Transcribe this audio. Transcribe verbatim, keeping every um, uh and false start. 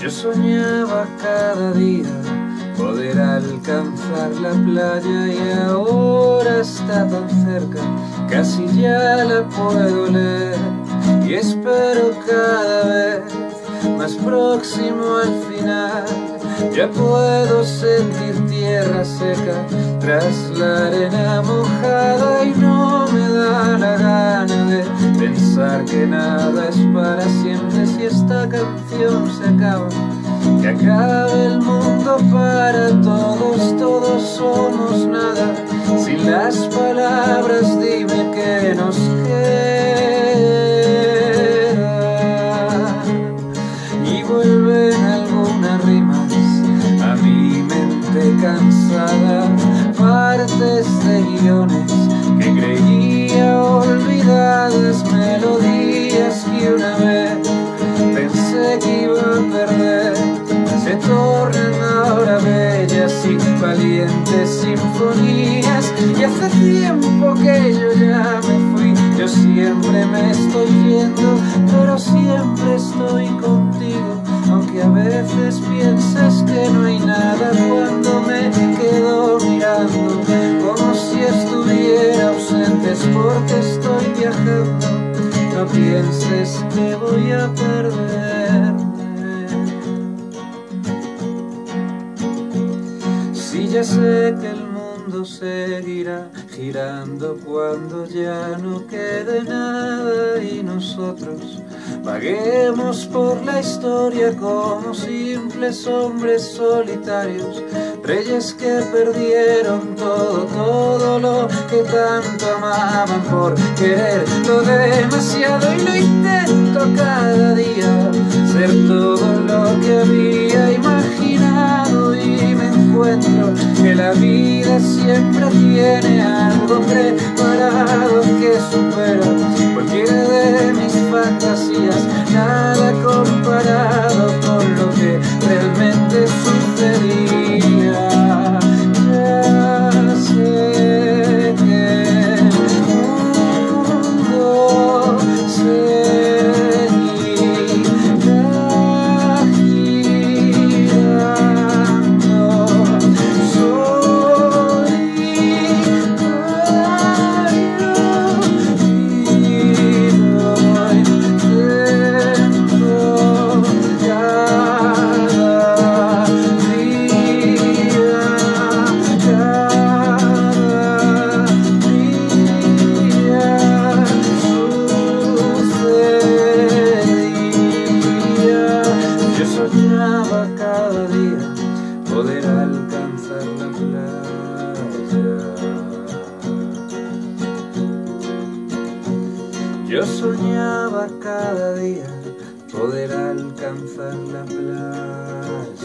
Yo soñaba cada día poder alcanzar la playa y ahora está tan cerca, casi ya la puedo leer y espero cada vez más próximo al final. Ya puedo sentir tierra seca tras la arena mojada y no me da la gana de pensar que nada es para siempre. Si esta canción se acaba, que acabe el mundo para todos, todos somos nada. Sin las palabras dime qué nos queda. Y vuelven algunas rimas a mi mente cansada, partes de guiones que creía olvidadas, melodías que una vez pensé que iba a perder, se tornan ahora bellas y valientes sinfonías. Y hace tiempo que yo ya me fui, yo siempre me estoy yendo, pero siempre estoy contigo, aunque a veces pienses que no hay nada. Cuando me quedo mirando como si estuviera ausente, es porque estoy viajando. No pienses que voy a perderme. Si ya sé que el mundo seguirá girando cuando ya no quede nada y nosotros vaguemos por la historia como simples hombres solitarios, reyes que perdieron todo, todo lo que tanto amaban por querer lo demasiado. Y lo intento cada día, ser todo lo que había imaginado, y me encuentro que la vida siempre tiene algo preparado que supera cualquiera de mis fantasías, nada comparado con lo que realmente sucedía. Ya sé que el mundo seguirá girando, cada día poder alcanzar la playa. Yo soñaba cada día poder alcanzar la playa.